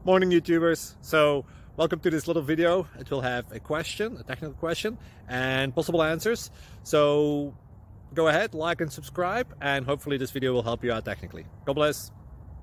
Morning YouTubers. So welcome to this little video. It will have a question, a technical question, and possible answers. So go ahead, like and subscribe, and hopefully this video will help you out technically. God bless.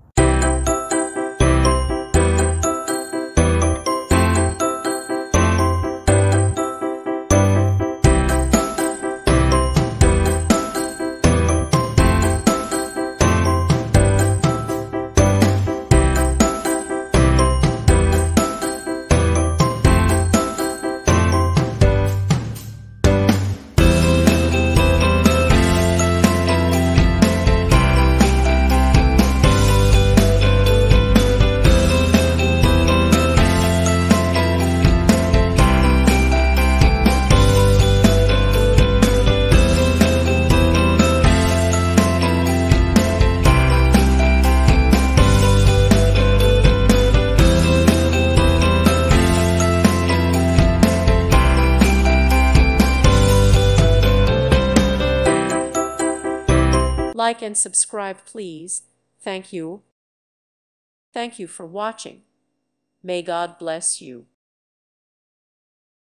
Like and subscribe, please. Thank you. Thank you for watching. May God bless you.